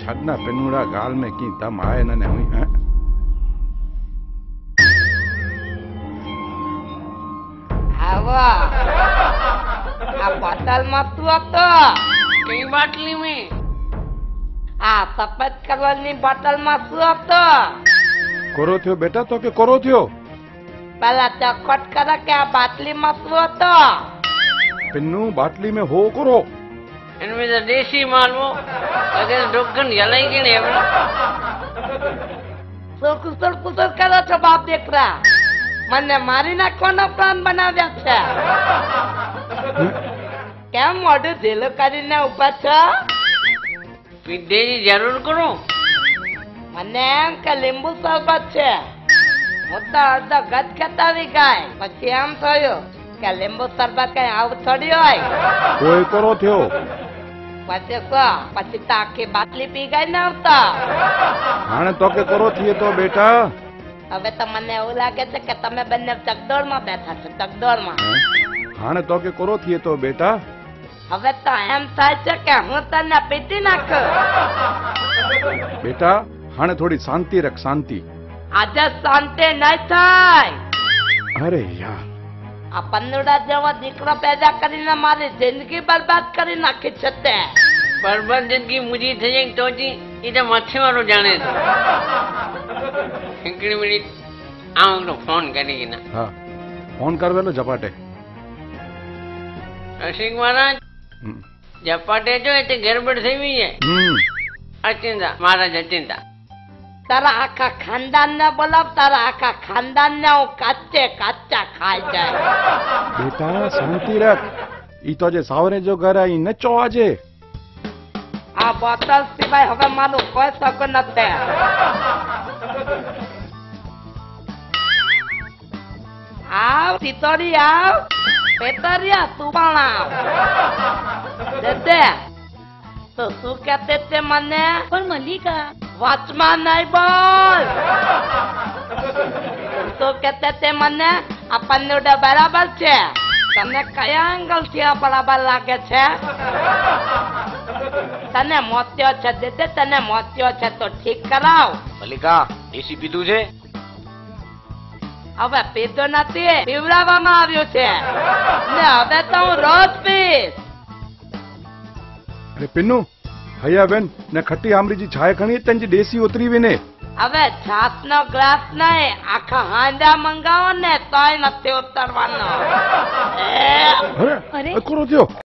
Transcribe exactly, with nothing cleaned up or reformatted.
छड़ना पेनूड़ा गाल में की दम आए न ने हुई हैं आवा आ बोतल मत तो कई बाटली में आ सफेद कलर ની બોટલ માં શું હતો कोरो थियो बेटा तो के कोरो थियो પેલા ચકટ કરે કે આ બાટલી માં શું હતો पिन्नू बाटली में हो करो इनमें तो देसी मालूम अगर डोगन जलाई के नहीं શું કુસળ કુસળ કરો છો બાપ દીકરા મને મારી નાખવાનો પ્લાન બનાવ્યા છે કેમ મોઢું ઢીલું કરીને ઉભા છો पीधे की जरूर करो મને એમ કે લીંબુ શરબત છે હું તો અડધો ગજ ખેતાવી ગાય પછી એમ થયું કે લીંબુ શરબત કઈ આવું થોડી હોય कोई कोरो थियो પછી શું પછી તો આખી બાટલી પી ગઈ ને આવતા हाणे तो के कोरो थिए तो बेटा હવે તો મને એવું લાગે છે કે તમે બંને ચકડોળમાં બેઠા છો ચકડોળમાં हाणे तो के कोरो थिए तो बेटा હવે તો એમ થાય છે કે હું તને પીટી નાખું बेटा हाणे थोड़ी शांति रख शांति આજે શાંતિ નહીં થાય अरे यार આ પન્નુડા જેવો દીકરો પેદા કરીને મારી જિંદગી બરબાદ કરી નાખી છે તે बर्बाद जिंदगी मुझी थे जाए तो जी इधर मच्छी वालों जाने दो एक मिनट आओ तो फोन करेगी ना हाँ फोन कर वेलो झपाटे रसिक महाराज हम्म झपाटे जो इतने गड़बड़ થઈ ગઈ है हम्म अचिंता महाराज अचिंता તારા આખા ખાનદાન ને બોલાવ તારા આખા ખાનદાન ને હું કાચે કાચા ખાઈ જાય बेटा शांति रख ई तो जे सावरे जो घर आई न चो आजे આ બોટલ સિવાય હવે મારું કોઈ શક નથી આવ તીતોડી આવ પેતરિયા તું પણ આવ દે તો શું કહેતે તે મને પણ મલ્લિકા વાચમાં નહીં બોલ તો કહેતે તે મને આ પન્નુડા બરાબર છે તને કયા એંગલ થી આ બરાબર લાગે છે તને મોત્યો છે દે તને મોત્યો છે તો ઠીક કરાવ મલ્લિકા દેશી પીધું છે હવે પીધો નથી પીવડાવવામાં આવ્યું છે ને હવે તો હું રોજ પીશ अरे पिन्नू हया बेन ने खट्टी आमरी जी छाय खणी तंजी देसी उतरी वेने હવે છાસ નો ગ્લાસ નહીં આખા હાંડા મંગાવો ને તોય નથી ઉતરવાનો अरे अरे? कोरो थियो